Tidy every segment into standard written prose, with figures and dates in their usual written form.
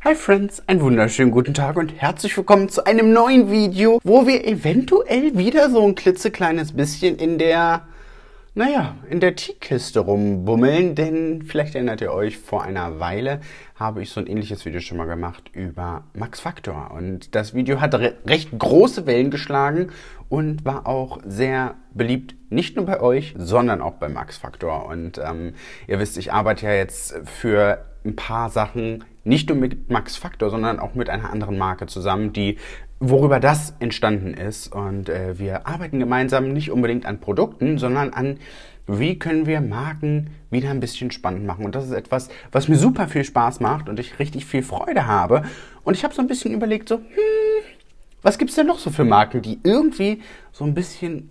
Hi Friends, einen wunderschönen guten Tag und herzlich willkommen zu einem neuen Video, wo wir eventuell wieder so ein klitzekleines bisschen in der Teekiste rumbummeln, denn vielleicht erinnert ihr euch, vor einer Weile habe ich so ein ähnliches Video schon mal gemacht über Max Factor und das Video hat recht große Wellen geschlagen und war auch sehr beliebt, nicht nur bei euch, sondern auch bei Max Factor und ihr wisst, ich arbeite ja jetzt für ein paar Sachen nicht nur mit Max Factor, sondern auch mit einer anderen Marke zusammen, worüber das entstanden ist. Und wir arbeiten gemeinsam nicht unbedingt an Produkten, sondern an, wie können wir Marken wieder ein bisschen spannend machen. Und das ist etwas, was mir super viel Spaß macht und ich richtig viel Freude habe. Und ich habe so ein bisschen überlegt, was gibt es denn noch so für Marken, die irgendwie so ein bisschen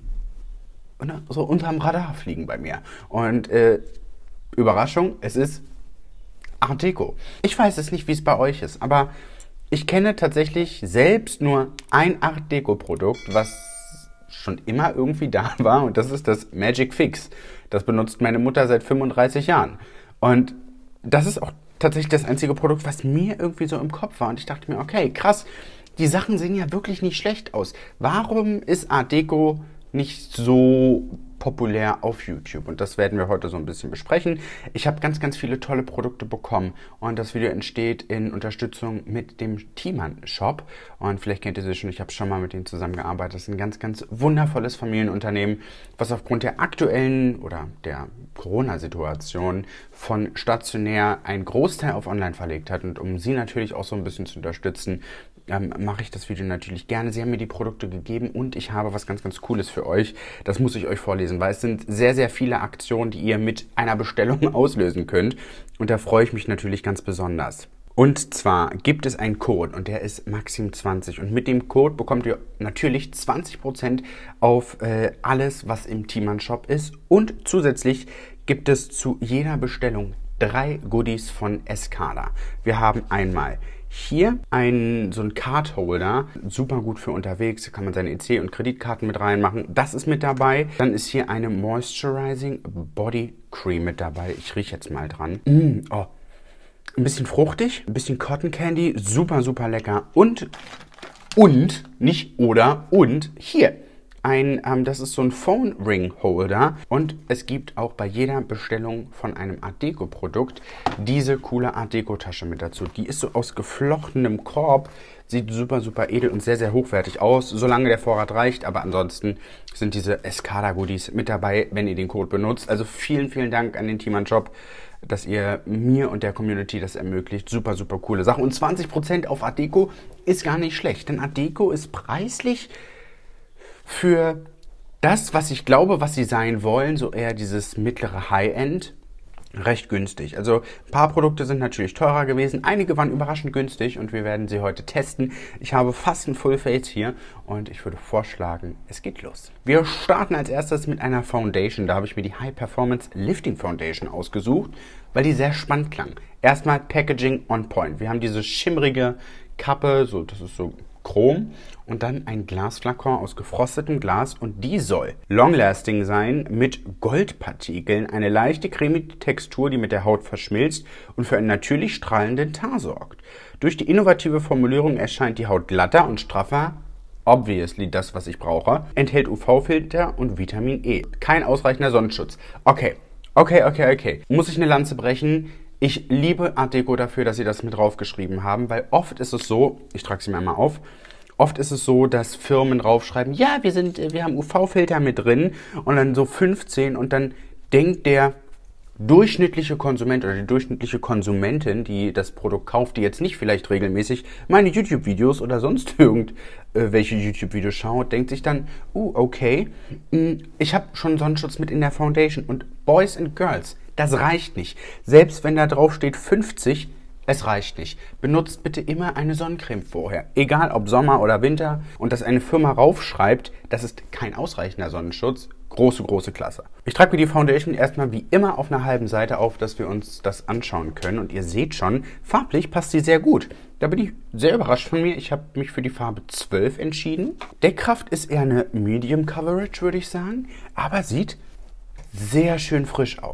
so unterm Radar fliegen bei mir. Und Überraschung, es ist Art Deco. Ich weiß es nicht, wie es bei euch ist, aber ich kenne tatsächlich selbst nur ein Art Deco Produkt, was schon immer irgendwie da war, und das ist das Magic Fix. Das benutzt meine Mutter seit 35 Jahren. Und das ist auch tatsächlich das einzige Produkt, was mir irgendwie so im Kopf war. Und ich dachte mir, okay, krass, die Sachen sehen ja wirklich nicht schlecht aus. Warum ist Art Deco nicht so populär auf YouTube? Und das werden wir heute so ein bisschen besprechen. Ich habe ganz, ganz viele tolle Produkte bekommen und das Video entsteht in Unterstützung mit dem Thiemann Shop. Und vielleicht kennt ihr sie schon, ich habe schon mal mit denen zusammengearbeitet. Das ist ein ganz, ganz wundervolles Familienunternehmen, was aufgrund der aktuellen oder der Corona-Situation von stationär einen Großteil auf online verlegt hat. Und um sie natürlich auch so ein bisschen zu unterstützen, mache ich das Video natürlich gerne. Sie haben mir die Produkte gegeben und ich habe was ganz, ganz Cooles für euch. Das muss ich euch vorlesen, weil es sind sehr, sehr viele Aktionen, die ihr mit einer Bestellung auslösen könnt. Und da freue ich mich natürlich ganz besonders. Und zwar gibt es einen Code und der ist Maxim20. Und mit dem Code bekommt ihr natürlich 20% auf alles, was im Thiemann Shop ist. Und zusätzlich gibt es zu jeder Bestellung 3 Goodies von Escada. Wir haben einmal hier so ein Cardholder, super gut für unterwegs, da kann man seine EC- und Kreditkarten mit reinmachen. Das ist mit dabei. Dann ist hier eine Moisturizing Body Cream mit dabei. Ich rieche jetzt mal dran. Ein bisschen fruchtig, ein bisschen Cotton Candy, super, super lecker. Und hier. Das ist so ein Phone Ring Holder und es gibt auch bei jeder Bestellung von einem Art Deco Produkt diese coole Art Deco Tasche mit dazu. Die ist so aus geflochtenem Korb, sieht super, super edel und sehr, sehr hochwertig aus, solange der Vorrat reicht, aber ansonsten sind diese Escada Goodies mit dabei, wenn ihr den Code benutzt. Also vielen, vielen Dank an den Thiemann Shop, dass ihr mir und der Community das ermöglicht. Super, super coole Sache. Und 20% auf Art Deco ist gar nicht schlecht, denn Art Deco ist preislich für das, was ich glaube, was sie sein wollen, so eher dieses mittlere High-End, recht günstig. Also ein paar Produkte sind natürlich teurer gewesen, einige waren überraschend günstig und wir werden sie heute testen. Ich habe fast ein Full Face hier und ich würde vorschlagen, es geht los. Wir starten als erstes mit einer Foundation. Da habe ich mir die High Performance Lifting Foundation ausgesucht, weil die sehr spannend klang. Erstmal Packaging on point. Wir haben diese schimmrige Kappe, das ist so Chrom und dann ein Glasflakon aus gefrostetem Glas und die soll long-lasting sein mit Goldpartikeln, eine leichte cremige Textur, die mit der Haut verschmilzt und für einen natürlich strahlenden Teint sorgt. Durch die innovative Formulierung erscheint die Haut glatter und straffer, obviously das, was ich brauche, enthält UV-Filter und Vitamin E. Kein ausreichender Sonnenschutz. Okay. Muss ich eine Lanze brechen? Ich liebe Art Deco dafür, dass sie das mit draufgeschrieben haben, weil oft ist es so, ich trage sie mir mal auf, oft ist es so, dass Firmen draufschreiben, ja, wir haben UV-Filter mit drin und dann so 15 und dann denkt der durchschnittliche Konsument oder die durchschnittliche Konsumentin, die das Produkt kauft, die jetzt nicht vielleicht regelmäßig meine YouTube-Videos oder sonst irgendwelche YouTube-Videos schaut, denkt sich dann, okay, ich habe schon Sonnenschutz mit in der Foundation und Boys and Girls, das reicht nicht. Selbst wenn da drauf steht 50, es reicht nicht. Benutzt bitte immer eine Sonnencreme vorher. Egal ob Sommer oder Winter. Und dass eine Firma raufschreibt, das ist kein ausreichender Sonnenschutz. Große, große Klasse. Ich trage mir die Foundation erstmal wie immer auf einer halben Seite auf, dass wir uns das anschauen können. Und ihr seht schon, farblich passt sie sehr gut. Da bin ich sehr überrascht von mir. Ich habe mich für die Farbe 12 entschieden. Deckkraft ist eher eine Medium Coverage, würde ich sagen. Aber sieht sehr schön frisch aus.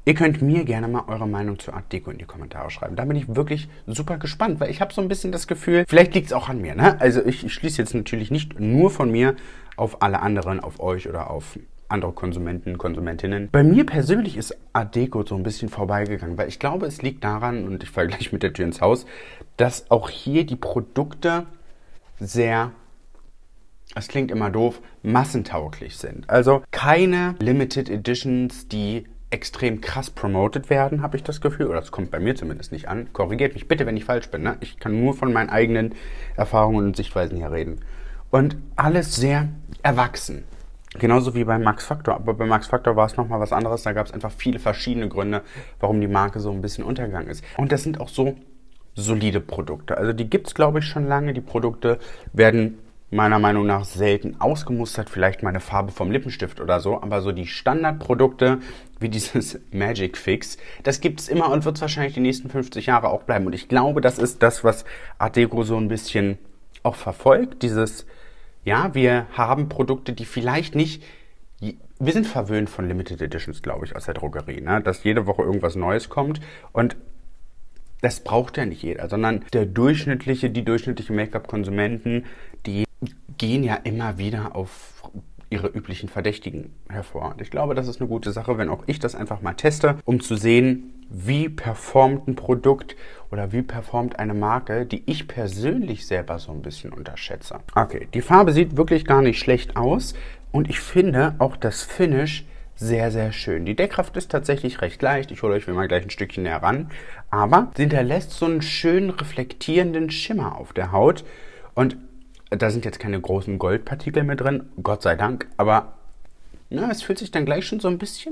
Ihr könnt mir gerne mal eure Meinung zur Art Deco in die Kommentare schreiben. Da bin ich wirklich super gespannt, weil ich habe so ein bisschen das Gefühl, vielleicht liegt es auch an mir, ne? Also ich schließe jetzt natürlich nicht nur von mir auf alle anderen, auf euch oder auf andere Konsumenten, Konsumentinnen. Bei mir persönlich ist Art Deco so ein bisschen vorbeigegangen, weil ich glaube, es liegt daran, und ich falle gleich mit der Tür ins Haus, dass auch hier die Produkte sehr, es klingt immer doof, massentauglich sind. Also keine Limited Editions, die extrem krass promoted werden, habe ich das Gefühl. Oder das kommt bei mir zumindest nicht an. Korrigiert mich bitte, wenn ich falsch bin. Ne? Ich kann nur von meinen eigenen Erfahrungen und Sichtweisen hier reden. Und alles sehr erwachsen. Genauso wie bei Max Factor. Aber bei Max Factor war es nochmal was anderes. Da gab es einfach viele verschiedene Gründe, warum die Marke so ein bisschen untergegangen ist. Und das sind auch so solide Produkte. Also die gibt es, glaube ich, schon lange. Die Produkte werden meiner Meinung nach selten ausgemustert, vielleicht mal eine Farbe vom Lippenstift oder so, aber so die Standardprodukte wie dieses Magic Fix, das gibt es immer und wird es wahrscheinlich die nächsten 50 Jahre auch bleiben. Und ich glaube, das ist das, was Art Deco so ein bisschen auch verfolgt. Dieses, ja, wir haben Produkte, die vielleicht nicht, wir sind verwöhnt von Limited Editions, glaube ich, aus der Drogerie, ne? Dass jede Woche irgendwas Neues kommt und das braucht ja nicht jeder, sondern die durchschnittliche Make-up-Konsumenten, die gehen ja immer wieder auf ihre üblichen Verdächtigen hervor. Und ich glaube, das ist eine gute Sache, wenn auch ich das einfach mal teste, um zu sehen, wie performt ein Produkt oder wie performt eine Marke, die ich persönlich selber so ein bisschen unterschätze. Okay, die Farbe sieht wirklich gar nicht schlecht aus und ich finde auch das Finish sehr, sehr schön. Die Deckkraft ist tatsächlich recht leicht. Ich hole euch mal gleich ein Stückchen näher ran. Aber sie hinterlässt so einen schönen reflektierenden Schimmer auf der Haut. Und da sind jetzt keine großen Goldpartikel mit drin, Gott sei Dank. Aber na, es fühlt sich dann gleich schon so ein bisschen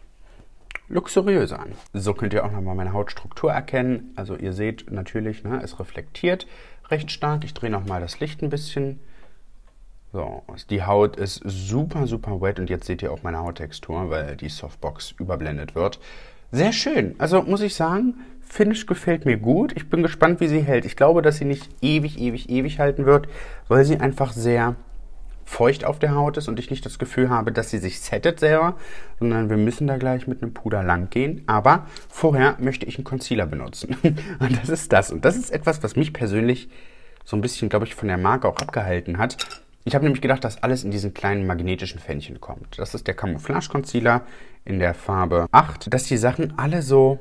luxuriös an. So könnt ihr auch nochmal meine Hautstruktur erkennen. Also ihr seht natürlich, ne, es reflektiert recht stark. Ich drehe nochmal das Licht ein bisschen. So, die Haut ist super, super wet und jetzt seht ihr auch meine Hauttextur, weil die Softbox überblendet wird. Sehr schön. Also muss ich sagen, Finish gefällt mir gut. Ich bin gespannt, wie sie hält. Ich glaube, dass sie nicht ewig halten wird, weil sie einfach sehr feucht auf der Haut ist und ich nicht das Gefühl habe, dass sie sich settet selber, sondern wir müssen da gleich mit einem Puder lang gehen. Aber vorher möchte ich einen Concealer benutzen. Und das ist das. Und das ist etwas, was mich persönlich so ein bisschen, glaube ich, von der Marke auch abgehalten hat. Ich habe nämlich gedacht, dass alles in diesen kleinen magnetischen Fännchen kommt. Das ist der Camouflage Concealer in der Farbe 8. Dass die Sachen alle so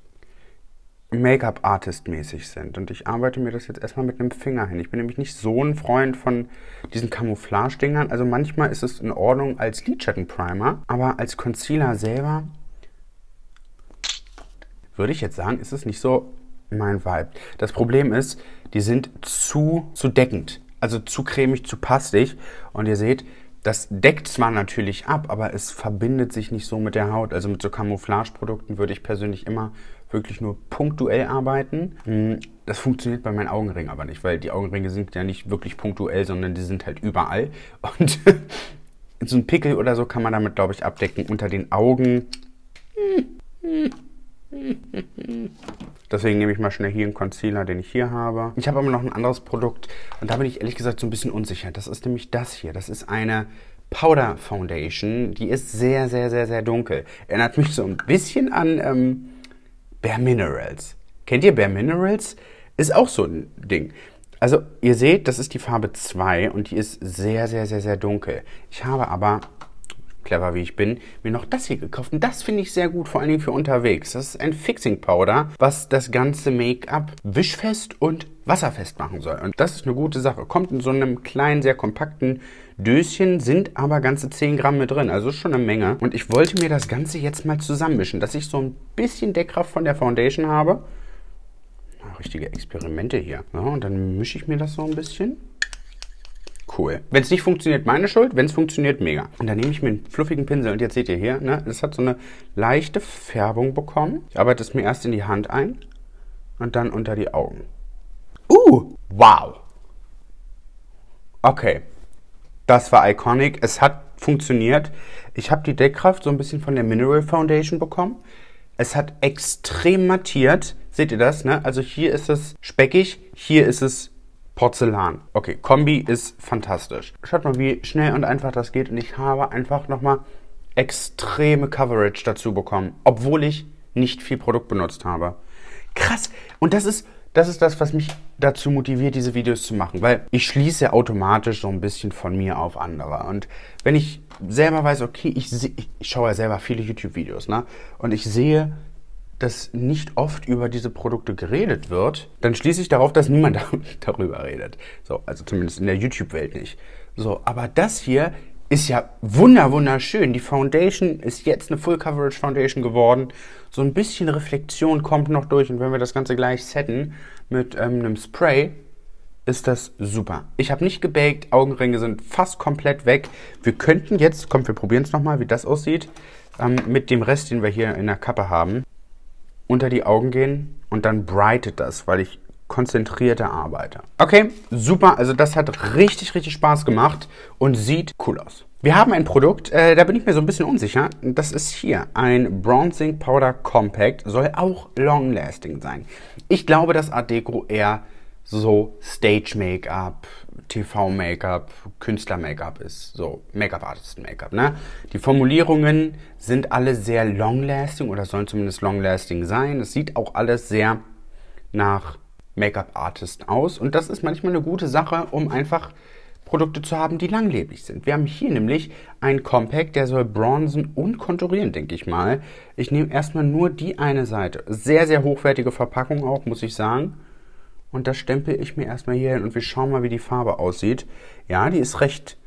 Make-up-Artist-mäßig sind. Und ich arbeite mir das jetzt erstmal mit einem Finger hin. Ich bin nämlich nicht so ein Freund von diesen Camouflage-Dingern. Also manchmal ist es in Ordnung als Lidschattenprimer, aber als Concealer selber würde ich jetzt sagen, ist es nicht so mein Vibe. Das Problem ist, die sind zu deckend. Also zu cremig, zu pastig. Und ihr seht, das deckt zwar natürlich ab, aber es verbindet sich nicht so mit der Haut. Also mit so Camouflage-Produkten würde ich persönlich immer wirklich nur punktuell arbeiten. Das funktioniert bei meinen Augenringen aber nicht, weil die Augenringe sind ja nicht wirklich punktuell, sondern die sind halt überall. Und so ein Pickel oder so kann man damit, glaube ich, abdecken. Unter den Augen. Deswegen nehme ich mal schnell hier einen Concealer, den ich hier habe. Ich habe aber noch ein anderes Produkt und da bin ich ehrlich gesagt so ein bisschen unsicher. Das ist nämlich das hier. Das ist eine Powder Foundation. Die ist sehr, sehr, sehr, sehr dunkel. Erinnert mich so ein bisschen an Bare Minerals. Kennt ihr Bare Minerals? Ist auch so ein Ding. Also ihr seht, das ist die Farbe 2 und die ist sehr, sehr, sehr, sehr dunkel. Ich habe aber, clever wie ich bin, mir noch das hier gekauft. Und das finde ich sehr gut, vor allen Dingen für unterwegs. Das ist ein Fixing Powder, was das ganze Make-up wischfest und wasserfest machen soll. Und das ist eine gute Sache. Kommt in so einem kleinen, sehr kompakten Döschen, sind aber ganze 10 Gramm mit drin. Also ist schon eine Menge. Und ich wollte mir das Ganze jetzt mal zusammenmischen, dass ich so ein bisschen Deckkraft von der Foundation habe. Richtige Experimente hier. Ja, und dann mische ich mir das so ein bisschen. Cool. Wenn es nicht funktioniert, meine Schuld. Wenn es funktioniert, mega. Und dann nehme ich mir einen fluffigen Pinsel. Und jetzt seht ihr hier, ne, es hat so eine leichte Färbung bekommen. Ich arbeite es mir erst in die Hand ein und dann unter die Augen. Wow. Okay. Das war iconic. Es hat funktioniert. Ich habe die Deckkraft so ein bisschen von der Mineral Foundation bekommen. Es hat extrem mattiert. Seht ihr das, ne? Also hier ist es speckig, hier ist es Porzellan. Okay, Kombi ist fantastisch. Schaut mal, wie schnell und einfach das geht. Und ich habe einfach nochmal extreme Coverage dazu bekommen, obwohl ich nicht viel Produkt benutzt habe. Krass. Und das ist das, was mich dazu motiviert, diese Videos zu machen, weil ich schließe automatisch so ein bisschen von mir auf andere. Und wenn ich selber weiß, okay, ich schaue ja selber viele YouTube-Videos, ne? Und ich sehe, dass nicht oft über diese Produkte geredet wird, dann schließe ich darauf, dass niemand darüber redet. So, also zumindest in der YouTube-Welt nicht. So, aber das hier ist ja wunderschön. Die Foundation ist jetzt eine Full Coverage Foundation geworden. So ein bisschen Reflexion kommt noch durch. Und wenn wir das Ganze gleich setten mit einem Spray, ist das super. Ich habe nicht gebaked. Augenringe sind fast komplett weg. Wir könnten jetzt, wir probieren es nochmal, wie das aussieht, mit dem Rest, den wir hier in der Kappe haben, unter die Augen gehen und dann brightet das, weil ich konzentrierter arbeite. Okay, super. Also das hat richtig Spaß gemacht und sieht cool aus. Wir haben ein Produkt, da bin ich mir so ein bisschen unsicher. Das ist hier ein Bronzing Powder Compact. Soll auch long lasting sein. Ich glaube, dass Art Deco eher so Stage-Make-up, TV-Make-up, Künstler-Make-up ist. So Make-up-Artisten-Make-up, ne? Die Formulierungen sind alle sehr long-lasting oder sollen zumindest long-lasting sein. Es sieht auch alles sehr nach Make-up-Artist aus. Und das ist manchmal eine gute Sache, um einfach Produkte zu haben, die langlebig sind. Wir haben hier nämlich einen Compact, der soll bronzen und konturieren, denke ich mal. Ich nehme erstmal nur die eine Seite. Sehr hochwertige Verpackung auch, muss ich sagen. Und das stempel ich mir erstmal hier hin und wir schauen mal, wie die Farbe aussieht. Ja, die ist recht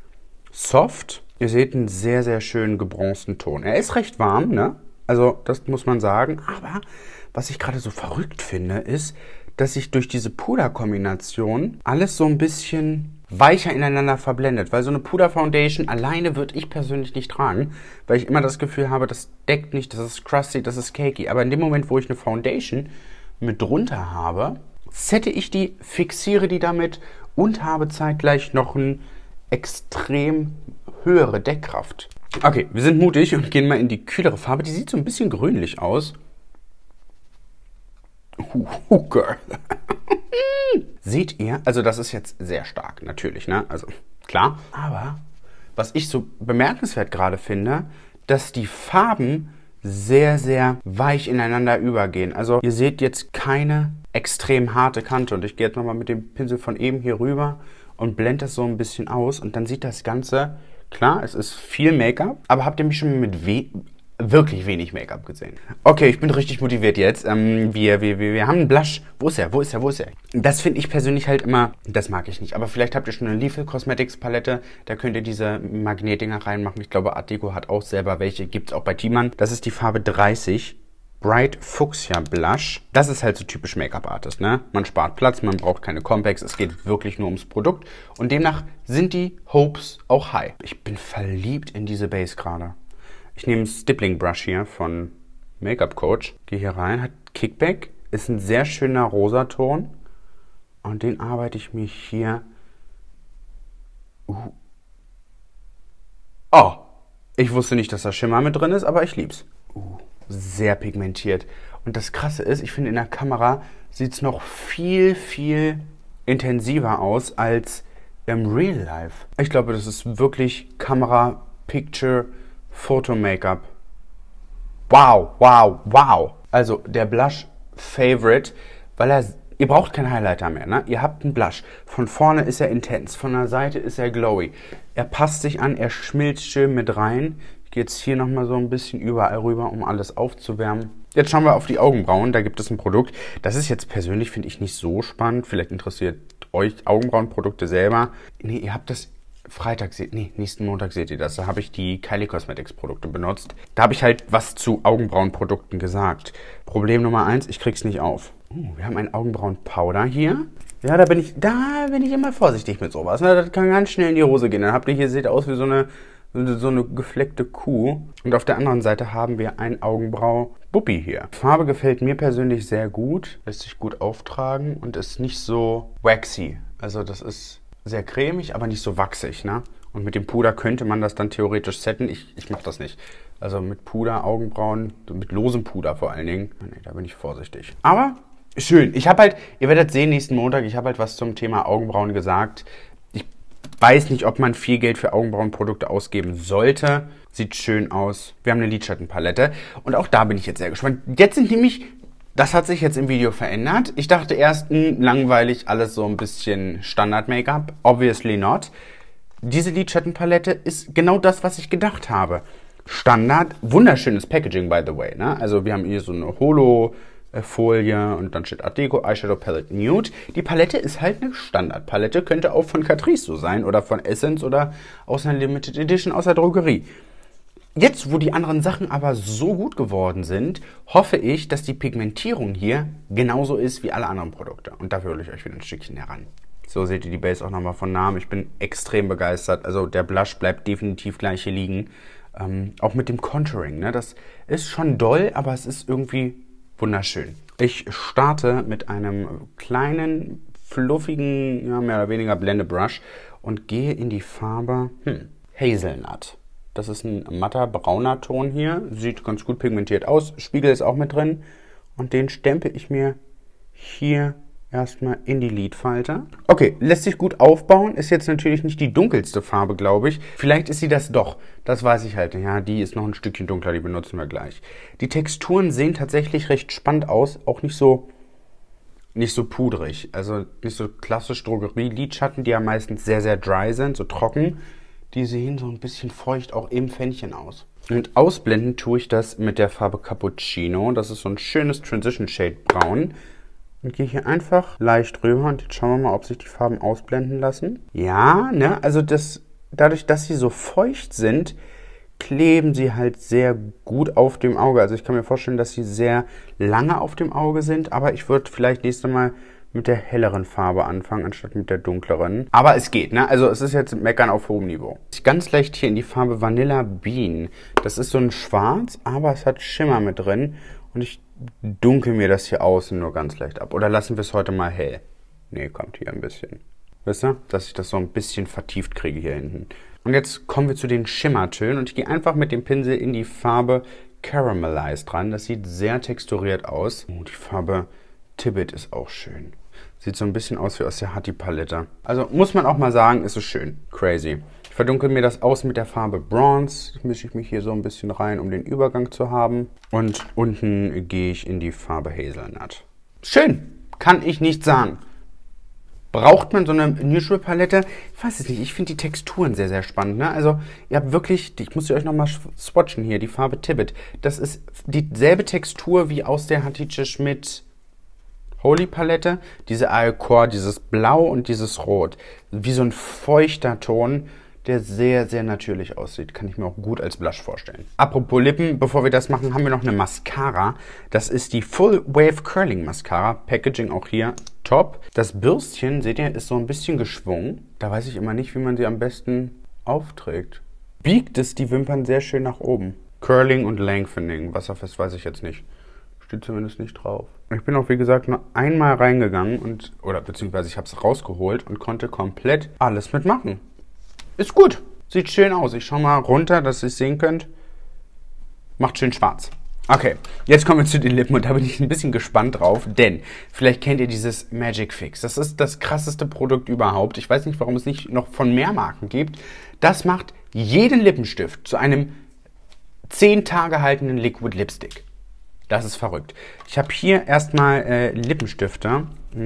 soft. Ihr seht einen sehr schönen gebronzten Ton. Er ist recht warm, ne? Also das muss man sagen. Aber was ich gerade so verrückt finde, ist, dass sich durch diese Puderkombination alles so ein bisschen weicher ineinander verblendet. Weil so eine Puder-Foundation alleine würde ich persönlich nicht tragen, weil ich immer das Gefühl habe, das deckt nicht, das ist crusty, das ist cakey. Aber in dem Moment, wo ich eine Foundation mit drunter habe, sette ich die, fixiere die damit und habe zeitgleich noch eine extrem höhere Deckkraft. Okay, wir sind mutig und gehen mal in die kühlere Farbe. Die sieht so ein bisschen grünlich aus. Girl. Seht ihr? Also das ist jetzt sehr stark, natürlich, ne? Also klar. Aber was ich so bemerkenswert gerade finde, dass die Farben sehr weich ineinander übergehen. Also ihr seht jetzt keine extrem harte Kante. Und ich gehe jetzt nochmal mit dem Pinsel von eben hier rüber und blende das so ein bisschen aus. Und dann sieht das Ganze, klar, es ist viel Make-up, aber habt ihr mich schon mit wirklich wenig Make-up gesehen? Okay, ich bin richtig motiviert jetzt. Wir haben einen Blush. Wo ist er? Das finde ich persönlich halt immer, das mag ich nicht. Aber vielleicht habt ihr schon eine Lethal Cosmetics Palette. Da könnt ihr diese Magnetdinger reinmachen. Ich glaube, Art Deco hat auch selber welche. Gibt es auch bei Timan. Das ist die Farbe 30. Bright Fuchsia Blush. Das ist halt so typisch Make-up-Artist, ne? Man spart Platz, man braucht keine Compacts. Es geht wirklich nur ums Produkt. Und demnach sind die Hopes auch high. Ich bin verliebt in diese Base gerade. Ich nehme einen Stippling Brush hier von Make-up Coach. Gehe hier rein, hat Kickback. Ist ein sehr schöner Rosaton. Und den arbeite ich mir hier. Oh, ich wusste nicht, dass da Schimmer mit drin ist, aber ich lieb's. Sehr pigmentiert. Und das Krasse ist, ich finde, in der Kamera sieht es noch viel intensiver aus als im Real Life. Ich glaube, das ist wirklich Kamera, Picture, Foto-Make-up. Wow. Also der Blush Favorite, weil ihr braucht keinen Highlighter mehr, ne? Ihr habt einen Blush. Von vorne ist er intens, von der Seite ist er glowy. Er passt sich an, er schmilzt schön mit rein. Ich gehe jetzt hier nochmal so ein bisschen überall rüber, um alles aufzuwärmen. Jetzt schauen wir auf die Augenbrauen. Da gibt es ein Produkt. Das ist jetzt persönlich, finde ich, nicht so spannend. Vielleicht interessiert euch Augenbrauenprodukte selber. Nee, ihr habt das Freitag, nächsten Montag seht ihr das. Da habe ich die Kylie Cosmetics Produkte benutzt. Da habe ich halt was zu Augenbrauenprodukten gesagt. Problem Nummer 1, ich krieg's nicht auf. Wir haben ein Augenbrauenpowder hier. Ja, da bin ich immer vorsichtig mit sowas. Ne? Das kann ganz schnell in die Hose gehen. Dann habt ihr hier, seht aus wie so eine gefleckte Kuh. Und auf der anderen Seite haben wir ein Augenbrau-Buppi hier. Die Farbe gefällt mir persönlich sehr gut. Lässt sich gut auftragen und ist nicht so waxy. Also das ist sehr cremig, aber nicht so wachsig, ne? Und mit dem Puder könnte man das dann theoretisch setten. Ich mache das nicht. Also mit Puder, Augenbrauen, mit losem Puder vor allen Dingen. Nee, da bin ich vorsichtig. Aber schön. Ich habe halt, ihr werdet sehen nächsten Montag, ich habe halt was zum Thema Augenbrauen gesagt. weiß nicht, ob man viel Geld für Augenbrauenprodukte ausgeben sollte. Sieht schön aus. Wir haben eine Lidschattenpalette. Und auch da bin ich jetzt sehr gespannt. Jetzt sind nämlich, das hat sich jetzt im Video verändert. Ich dachte erst, langweilig, alles so ein bisschen Standard-Make-up. Obviously not. Diese Lidschattenpalette ist genau das, was ich gedacht habe. Standard, wunderschönes Packaging, by the way. Ne? Also wir haben hier so eine Holo-Folie und dann steht Art Deco, Eyeshadow Palette Nude. Die Palette ist halt eine Standardpalette, könnte auch von Catrice so sein oder von Essence oder aus einer Limited Edition aus der Drogerie. Jetzt, wo die anderen Sachen aber so gut geworden sind, hoffe ich, dass die Pigmentierung hier genauso ist wie alle anderen Produkte. Und dafür hole ich euch wieder ein Stückchen heran. So seht ihr die Base auch nochmal von nahem. Ich bin extrem begeistert. Also der Blush bleibt definitiv gleich hier liegen. Auch mit dem Contouring. Ne? Das ist schon doll, aber es ist irgendwie wunderschön. Ich starte mit einem kleinen, fluffigen, ja, mehr oder weniger Blendebrush und gehe in die Farbe Hazelnut. Das ist ein matter, brauner Ton hier. Sieht ganz gut pigmentiert aus. Spiegel ist auch mit drin. Und den stempel ich mir hier erstmal in die Lidfalte. Okay, lässt sich gut aufbauen. Ist jetzt natürlich nicht die dunkelste Farbe, glaube ich. Vielleicht ist sie das doch. Das weiß ich halt. Ja, die ist noch ein Stückchen dunkler. Die benutzen wir gleich. Die Texturen sehen tatsächlich recht spannend aus. Auch nicht so pudrig. Also nicht so klassisch Drogerie-Lidschatten, die ja meistens sehr, sehr dry sind, so trocken. Die sehen so ein bisschen feucht auch im Pfännchen aus. Und ausblenden tue ich das mit der Farbe Cappuccino. Das ist so ein schönes Transition Shade Braun. Und gehe hier einfach leicht rüber und jetzt schauen wir mal, ob sich die Farben ausblenden lassen. Ja, ne, also dadurch, dass sie so feucht sind, kleben sie halt sehr gut auf dem Auge. Also ich kann mir vorstellen, dass sie sehr lange auf dem Auge sind, aber ich würde vielleicht nächstes Mal mit der helleren Farbe anfangen, anstatt mit der dunkleren. Aber es geht, ne? Also es ist jetzt Meckern auf hohem Niveau. Ganz leicht hier in die Farbe Vanilla Bean. Das ist so ein Schwarz, aber es hat Schimmer mit drin. Und ich dunkel mir das hier außen nur ganz leicht ab. Oder lassen wir es heute mal hell? Ne, kommt hier ein bisschen. Wisst ihr? Dass ich das so ein bisschen vertieft kriege hier hinten. Und jetzt kommen wir zu den Schimmertönen. Und ich gehe einfach mit dem Pinsel in die Farbe Caramelized ran. Das sieht sehr texturiert aus. Oh, die Farbe Tibet ist auch schön. Sieht so ein bisschen aus wie aus der Hattie-Palette. Also muss man auch mal sagen, ist es schön. Crazy. Ich verdunkel mir das aus mit der Farbe Bronze. Mische ich mich hier so ein bisschen rein, um den Übergang zu haben. Und unten gehe ich in die Farbe Hazelnut. Schön. Kann ich nicht sagen. Braucht man so eine Neutral-Palette? Ich weiß es nicht. Ich finde die Texturen sehr, sehr spannend. Ne? Also ihr habt wirklich, ich muss sie euch nochmal swatchen hier, die Farbe Tibet. Das ist dieselbe Textur wie aus der Hatice Schmidt Holy Palette, diese Alcor, dieses Blau und dieses Rot. Wie so ein feuchter Ton, der sehr, sehr natürlich aussieht. Kann ich mir auch gut als Blush vorstellen. Apropos Lippen, bevor wir das machen, haben wir noch eine Mascara. Das ist die Full Wave Curling Mascara. Packaging auch hier top. Das Bürstchen, seht ihr, ist so ein bisschen geschwungen. Da weiß ich immer nicht, wie man sie am besten aufträgt. Biegt es die Wimpern sehr schön nach oben. Curling und Lengthening. Wasserfest weiß ich jetzt nicht. Steht zumindest nicht drauf. Ich bin auch, wie gesagt, nur einmal reingegangen beziehungsweise ich habe es rausgeholt und konnte komplett alles mitmachen. Ist gut. Sieht schön aus. Ich schaue mal runter, dass ihr es sehen könnt. Macht schön schwarz. Okay, jetzt kommen wir zu den Lippen und da bin ich ein bisschen gespannt drauf, denn vielleicht kennt ihr dieses Magic Fix. Das ist das krasseste Produkt überhaupt. Ich weiß nicht, warum es nicht noch von mehr Marken gibt. Das macht jeden Lippenstift zu einem 10 Tage haltenden Liquid Lipstick. Das ist verrückt. Ich habe hier erstmal Lippenstifte.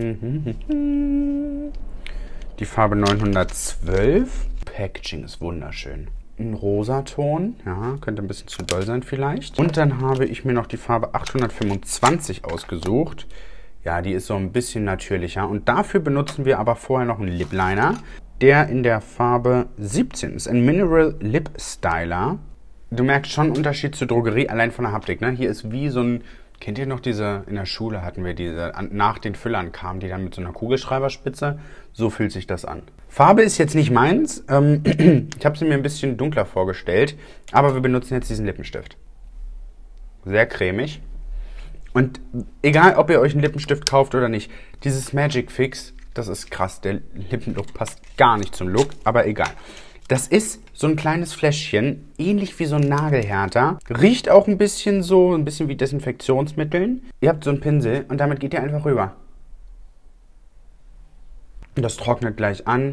Die Farbe 912. Packaging ist wunderschön. Ein Rosaton. Ja, könnte ein bisschen zu doll sein vielleicht. Und dann habe ich mir noch die Farbe 825 ausgesucht. Ja, die ist so ein bisschen natürlicher. Und dafür benutzen wir aber vorher noch einen Lip Liner. Der in der Farbe 17 ist. Ein Mineral Lip Styler. Du merkst schon einen Unterschied zur Drogerie, allein von der Haptik. Ne? Hier ist wie so ein, kennt ihr noch diese, in der Schule hatten wir diese, nach den Füllern kamen die dann mit so einer Kugelschreiberspitze. So fühlt sich das an. Farbe ist jetzt nicht meins. Ich habe sie mir ein bisschen dunkler vorgestellt, aber wir benutzen jetzt diesen Lippenstift. Sehr cremig. Und egal, ob ihr euch einen Lippenstift kauft oder nicht, dieses Magic Fix, das ist krass. Der Lippenlook passt gar nicht zum Look, aber egal. Das ist so ein kleines Fläschchen, ähnlich wie so ein Nagelhärter. Riecht auch ein bisschen wie Desinfektionsmitteln. Ihr habt so einen Pinsel und damit geht ihr einfach rüber. Und das trocknet gleich an.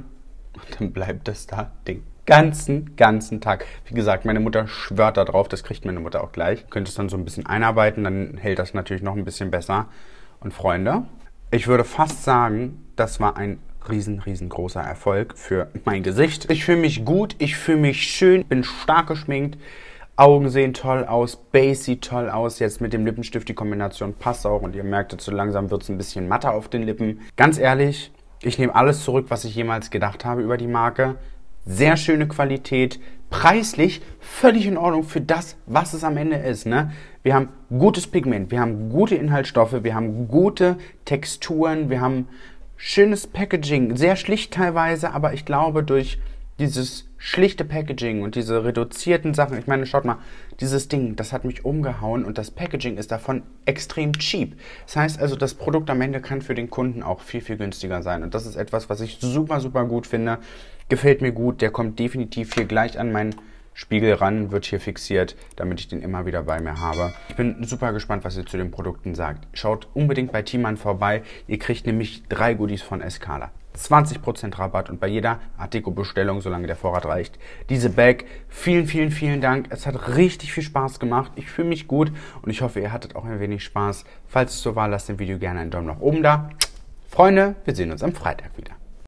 und dann bleibt das da den ganzen Tag. Wie gesagt, meine Mutter schwört da drauf, das kriegt meine Mutter auch gleich. Könnt es dann so ein bisschen einarbeiten, dann hält das natürlich noch ein bisschen besser. Und Freunde, ich würde fast sagen, das war ein riesengroßer Erfolg für mein Gesicht. Ich fühle mich gut, ich fühle mich schön, bin stark geschminkt. Augen sehen toll aus, Base sieht toll aus. Jetzt mit dem Lippenstift, die Kombination passt auch. Und ihr merkt jetzt, so langsam wird es ein bisschen matter auf den Lippen. Ganz ehrlich, ich nehme alles zurück, was ich jemals gedacht habe über die Marke. Sehr schöne Qualität, preislich völlig in Ordnung für das, was es am Ende ist. Ne? Wir haben gutes Pigment, wir haben gute Inhaltsstoffe, wir haben gute Texturen, wir haben schönes Packaging, sehr schlicht teilweise, aber ich glaube durch dieses schlichte Packaging und diese reduzierten Sachen, ich meine, schaut mal, dieses Ding, das hat mich umgehauen und das Packaging ist davon extrem cheap. Das heißt also, das Produkt am Ende kann für den Kunden auch viel günstiger sein und das ist etwas, was ich super gut finde, gefällt mir gut, der kommt definitiv hier gleich an meinen Spiegel ran, wird hier fixiert, damit ich den immer wieder bei mir habe. Ich bin super gespannt, was ihr zu den Produkten sagt. Schaut unbedingt bei Thiemann vorbei, ihr kriegt nämlich 3 Goodies von Escala. 20% Rabatt und bei jeder Art Deko-Bestellung, solange der Vorrat reicht. Diese Bag, vielen Dank. Es hat richtig viel Spaß gemacht. Ich fühle mich gut und ich hoffe, ihr hattet auch ein wenig Spaß. Falls es so war, lasst dem Video gerne einen Daumen nach oben da. Freunde, wir sehen uns am Freitag wieder.